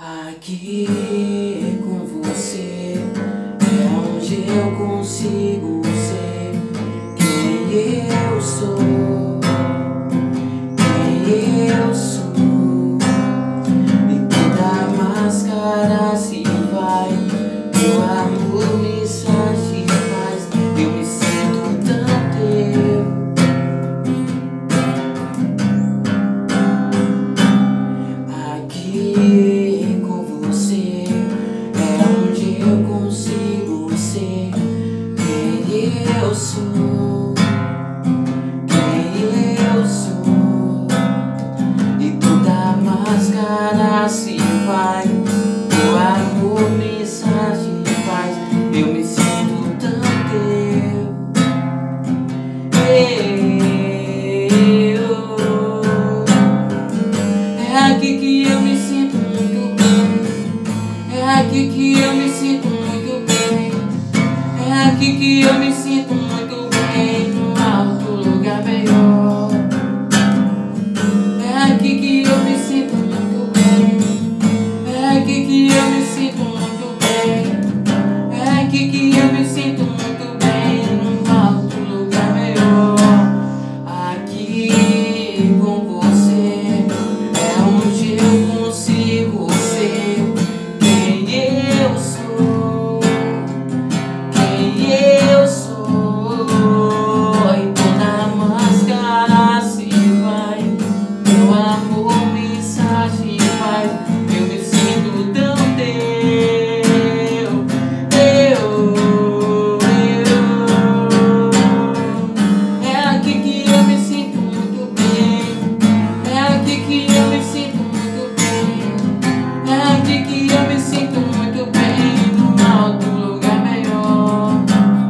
Aqui com você é onde eu consigo ser quem eu sou, quem eu sou. E toda máscara se vai, meu amor me satisfaz, eu me sinto tão teu. Aqui eu consigo ser quem eu sou, quem eu sou. E toda máscara se vai, meu amor me satisfaz, eu me sinto tão teu. É aqui que eu me sinto muito bem, é aqui que eu me sinto muito bem, é aqui que eu me sinto muito bem, num alto lugar melhor. É aqui que eu me sinto muito bem, é aqui que eu me sinto muito bem, é aqui que eu me sinto muito bem, num alto lugar melhor. Aqui com você é onde eu consigo ser quem eu sou, quem eu sou. E toda máscara se vai, meu amor me satisfaz, eu me sinto tão teu. É aqui que eu me sinto muito bem, é aqui que eu me sinto muito bem, é aqui que eu me sinto muito bem, num alto lugar melhor.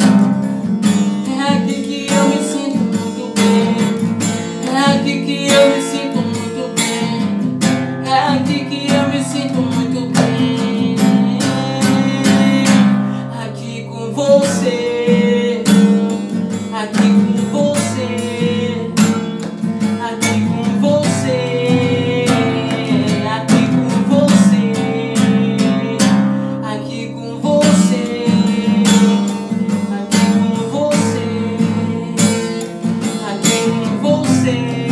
É aqui que eu me sinto muito bem, é aqui que eu me sinto muito bem, é aqui que eu me sinto muito bem. Aqui com você, aqui com você, aqui com você, aqui com você, aqui com você, aqui com você, aqui com você.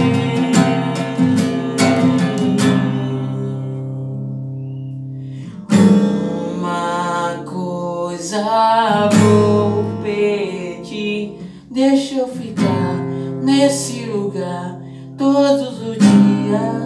Uma coisa vou pedir, deixa eu ficar nesse lugar todos os dias.